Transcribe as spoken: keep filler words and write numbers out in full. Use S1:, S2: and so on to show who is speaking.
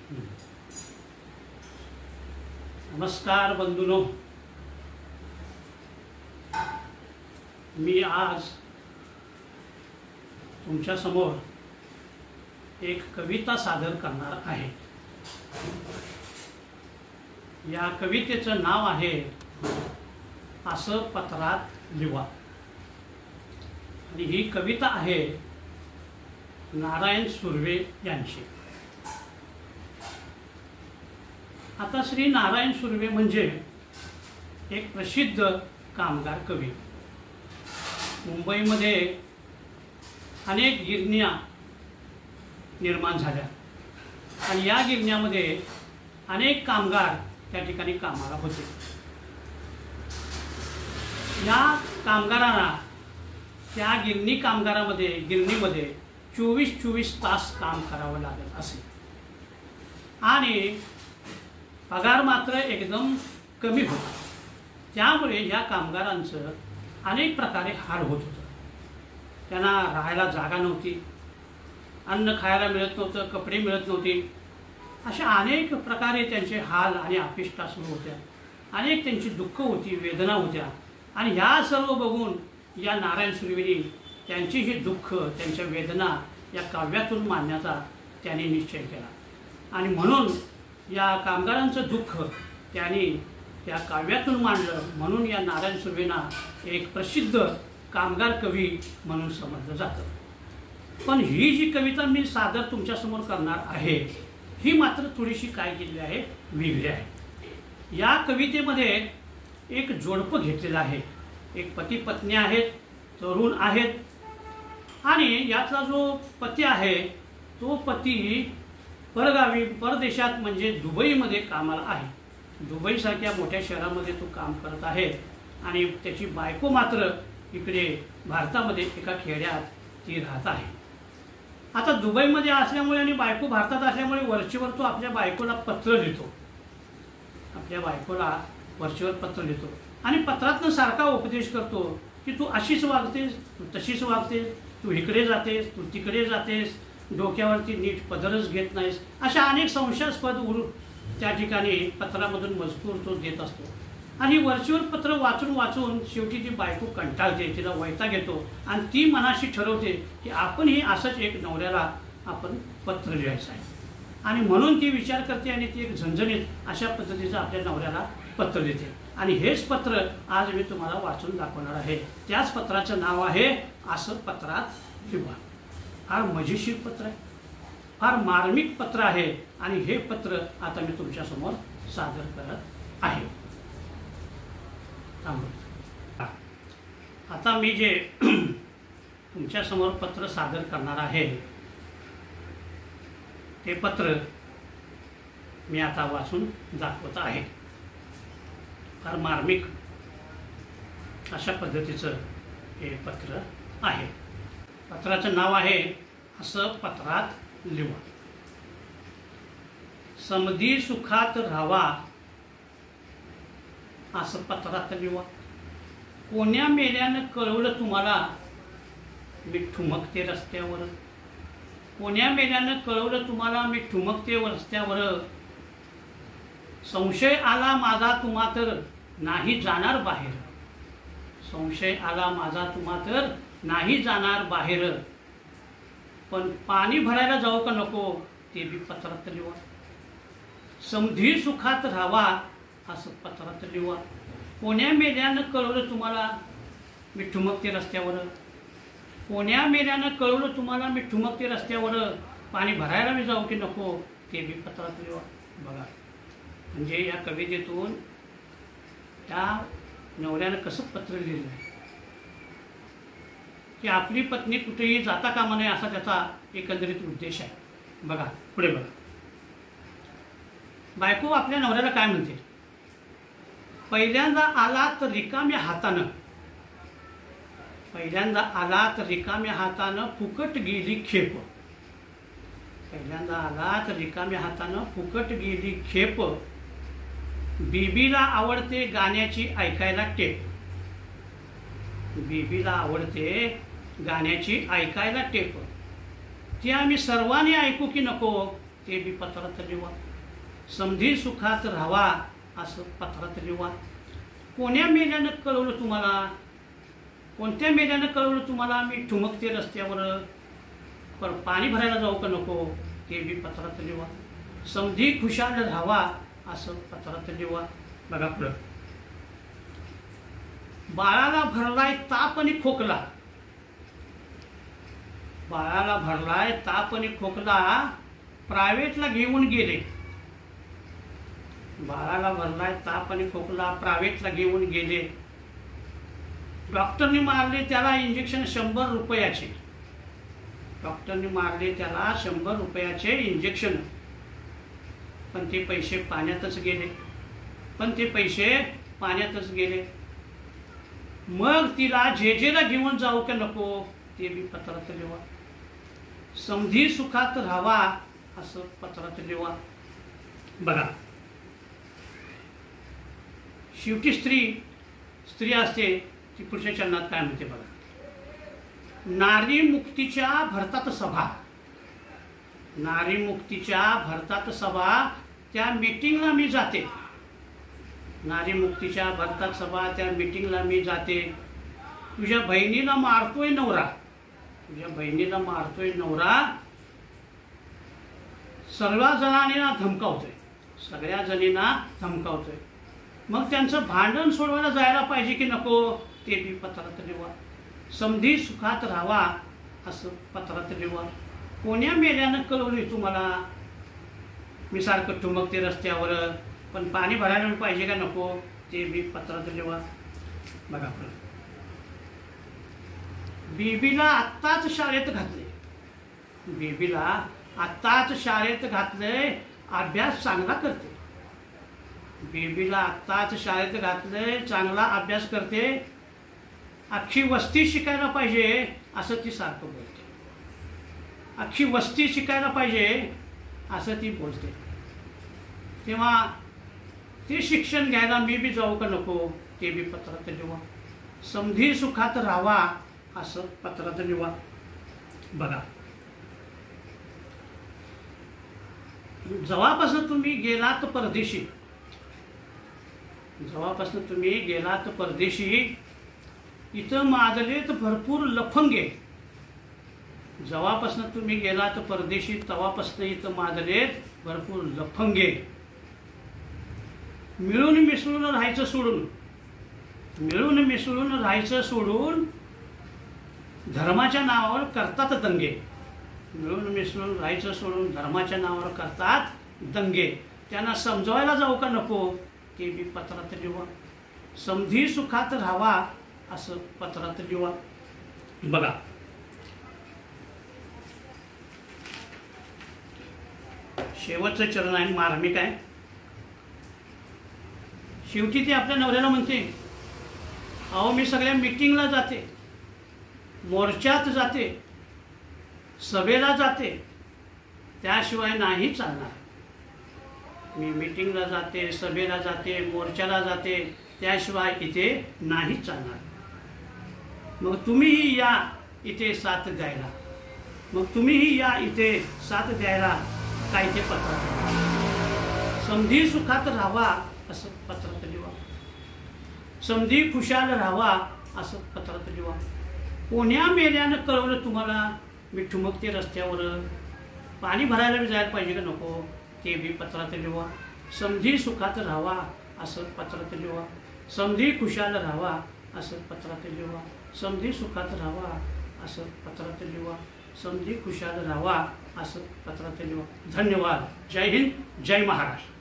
S1: नमस्कार बंधूंनो, मी आज तुमच्या समोर एक कविता सादर करणार आहे। या कवितेचं नाव आहे असं पत्रात लिहा आणि ही कविता आहे नारायण सुर्वे यांची। आता श्री नारायण सुर्वे म्हणजे एक प्रसिद्ध कामगार कवी। मुंबईमध्ये अनेक गिरण्या निर्माण झाल्या आणि या गिरण्यामध्ये अनेक कामगार त्या ठिकाणी कामाला होते। या कामगारांना त्या गिरणी कामगारामध्ये गिरणीमध्ये चोवीस चोवीस तास काम करावं लागत असे आणि पगार मात्र एकदम कमी होता। त्यामुळे या कामगारांचं अनेक प्रकारे हाल होत होतं। त्यांना राहायला जागा नव्हती, अन्न खायला मिळत नव्हतं, कपडे मिळत नव्हते। अशा अनेक प्रकारे त्यांचे हाल आणि अपेक्षा सुरू होत्या। अनेक त्यांची दुःख होती, वेदना होत्या आणि ह्या सर्व बघून या नारायण सुर्वेंनी त्यांची ही दुःख, त्यांच्या वेदना या काव्यातून मांडण्याचा त्यांनी निश्चय केला आणि म्हणून या कामगारांचं दुःख त्यांनी त्या काव्यातून मांडलं। म्हणून या नारायण सुर्वेंना एक प्रसिद्ध कामगार कवी म्हणून समजलं जातं। पण ही जी कविता मी सादर तुमच्यासमोर करणार आहे ही मात्र थोडीशी काय केलेली आहे, वेगळी आहे। या कवितेमध्ये एक जोडपं घेतलेलं आहे। एक पती पत्नी आहेत, तरुण आहेत आणि याचा जो पती आहे तो पती परगावी परदेशात म्हणजे दुबईमध्ये कामाला आहे। दुबईसारख्या मोठ्या शहरामध्ये तो काम करत आहे आणि त्याची बायको मात्र इकडे भारतामध्ये एका खेड्यात ती राहत आहे। आता दुबईमध्ये असल्यामुळे आणि बायको भारतात असल्यामुळे वरचेवर तो आपल्या बायकोला पत्र लिहितो आपल्या बायकोला वरचेवर पत्र लिहितो आणि पत्रातनं सारखा उपदेश करतो की तू अशीच वागतेस, तू तशीच वागतेस, तू इकडे जातेस, तू तिकडे जातेस, डोक्यावरती नीट पदरच घेत नाहीस। अशा अनेक संशयास्पद उर त्या ठिकाणी पत्रामधून मजकूर तो देत असतो आणि वरचेवर पत्र वाचून वाचून शेवटी ती बायको कंटाळते, तिला वैताग येतो आणि ती मनाशी ठरवते की आपणही असंच एक नवऱ्याला आपण पत्र लिहायचं आहे आणि म्हणून ती विचार करते आणि ती एक झणझणीत अशा पद्धतीचं आपल्या नवऱ्याला पत्र देते आणि हेच पत्र आज मी तुम्हाला वाचून दाखवणार आहे। त्याच पत्राचं नाव आहे असं पत्रात लिहा। फार मजेशीर पत्र आहे, फार मार्मिक पत्र आहे आणि हे पत्र आता मी तुमच्यासमोर सादर करत आहे। आता मी जे तुमच्यासमोर पत्र सादर करणार आहे ते पत्र मी आता वाचून दाखवत आहे। फार मार्मिक अशा पद्धतीचं हे पत्र आहे। पत्राचं नाव आहे असं पत्रात लिहा। समधी सुखात राहावा असं पत्रात लिहा। कोण्या मेल्यानं कळवलं तुम्हाला मी ठुमकते रस्त्यावर, कोण्या मेल्यानं कळवलं तुम्हाला मी ठुमकते रस्त्यावर। संशय आला माझा तुम्हा तर नाही जाणार बाहेर, संशय आला माझा तुम्हा तर नाही जाणार बाहेर। पण पाणी भरायला जाऊ का नको ते बी पत्रात लिहा। समधी सुखात राहावा असं पत्रात लिहा। कोण्या मेल्यानं कळवलं तुम्हाला मी ठुमकते रस्त्यावर, कोण्या मेल्यानं कळवलं तुम्हाला मी ठुमकते रस्त्यावर। पाणी भरायला मी जाऊ की नको ते बी पत्रात लिहा। बघा, म्हणजे या कवितेतून त्या नवऱ्यानं कसं पत्र लिहिलं आहे की आपली पत्नी कुठेही जाता कामा नये असा त्याचा एकंदरीत उद्देश आहे। बघा पुढे बघा, बायको आपल्या नवऱ्याला काय म्हणते, पहिल्यांदा आला तर रिकाम्या हातानं, पहिल्यांदा आला तर रिकाम्या हातानं फुकट गेली खेप, पहिल्यांदा आला तर रिकाम्या हातानं फुकट गेली खेप। बीबीला आवडते गाण्याची ऐकायला टेप, बीबीला आवडते गाण्याची ऐकायला टेप। ती आम्ही सर्वांनी ऐकू की नको ते बी पत्रात लिहा. समधी सुखात राहावा असं पत्रात लिहा. कोण्या मेल्यानं कळवलं तुम्हाला, कोणत्या मेल्यानं कळवलं तुम्हाला मी ठुमकते रस्त्यावर, पण पाणी भरायला जाऊ का नको ते बी पत्रात लिहा. समधी खुशाल राहावा असं पत्रात लिहा. बघा पुढं, बाळाला भरलाय ताप आणि खोकला, बाळाला भरलाय ताप आणि खोकला प्रायव्हेटला घेऊन गेले. बाळाला भरलाय ताप आणि खोकला प्रायव्हेटला घेऊन गेले. डॉक्टरनी मारले त्याला इंजेक्शन शंभर रुपयाचे, डॉक्टरनी मारले त्याला शंभर रुपयाचे इंजेक्शन, पण ते पैसे पाण्यातच गेले, पण ते पैसे पाण्यातच गेले. मग तिला जेजेला घेऊन जाऊ का नको ते बी पत्रात लिहा. समधी सुखात राहावा असं पत्रात लिहा. बघा, शेवटी स्त्री स्त्री असते ती पुढच्या चरणात काय म्हणते बघा. नारी मुक्तीच्या भरतात सभा, नारी मुक्तीच्या भरतात सभा त्या मीटिंगला मी जाते, नारी मुक्तीच्या भरतात सभा त्या मीटिंगला मी जाते. तुझ्या बहिणीला मारतोय नवरा, तुझ्या बहिणीला मारतोय नवरा, सर्व जणांना धमकावतोय, सगळ्या जणींना धमकावतोय. मग त्यांचं भांडण सोडवायला जायला पाहिजे की नको ते बी पत्रात लिहा. समधी सुखात राहावा असं पत्रात लिहा. कोण्या मेल्यानं कळवली तुम्हाला मी सारखं ठुमकते रस्त्यावर, पण पाणी भरायला पाहिजे का नको ते बी पत्रात लिहा. बघा, बेबीला आत्ताच शाळेत घातले, बेबीला आत्ताच शाळेत घातले, अभ्यास चांगला करते, बेबीला आत्ताच शाळेत घातले, चांगला अभ्यास करते, अख्खी वस्ती शिकायला पाहिजे असं ती सारखं बोलते, अख्खी वस्ती शिकायला पाहिजे असं ती बोलते. तेव्हा ते शिक्षण घ्यायला मी बी जाऊ का नको ते बी पत्रात लिहा. समधी सुखात राहावा असं पत्रात लिहा. बघा, जेव्हापासून तुम्ही गेलात परदेशी, जेव्हापासून तुम्ही गेलात परदेशी, इथं माजलेत भरपूर लफंगे, जेव्हापासून तुम्ही गेलात परदेशी तेव्हापासून इथं माजलेत भरपूर लफंगे. मिळून मिसळून राहायचं सोडून, मिळून मिसळून राहायचं सोडून धर्माच्या नावावर करतात दंगे, मिळून मिसळून राहायचं सोडून धर्माच्या नावावर करतात दंगे. त्यांना समजवायला जाऊ का नको ते बी पत्रात लिहा. समधी सुखात राहावा असं पत्रात लिहा. बघा, शेवटचं चरण आहे मार्मिक आहे. शेवटी ती आपल्या नवऱ्याला म्हणते, अहो मी सगळ्या मीटिंगला जाते, मोर्चात जाते, सभेला जाते, त्याशिवाय नाही चालणार. मी मीटिंगला जाते, सभेला जाते, मोर्चाला जाते, त्याशिवाय इथे नाही चालणार. मग तुम्हीही या इथे साथ द्यायला, मग तुम्हीही या इथे साथ द्यायला काय ते पत्रात. समधी सुखात राहावा असं पत्रात लिहा. समधी खुशाल राहावा असं पत्रात लिहा. कोण्या मेल्यानं कळवलं तुम्हाला मी ठुमकते रस्त्यावर, पाणी भरायला बी जायला पाहिजे का नको ते बी पत्रात लिहा. समधी सुखात राहावा असं पत्रात लिहा. समधी खुशाल राहावा असं पत्रात लिहा. समधी सुखात राहावा असं पत्रात लिहा. समधी खुशाल राहावा असं पत्रात लिहा. धन्यवाद. जय हिंद, जय महाराष्ट्र.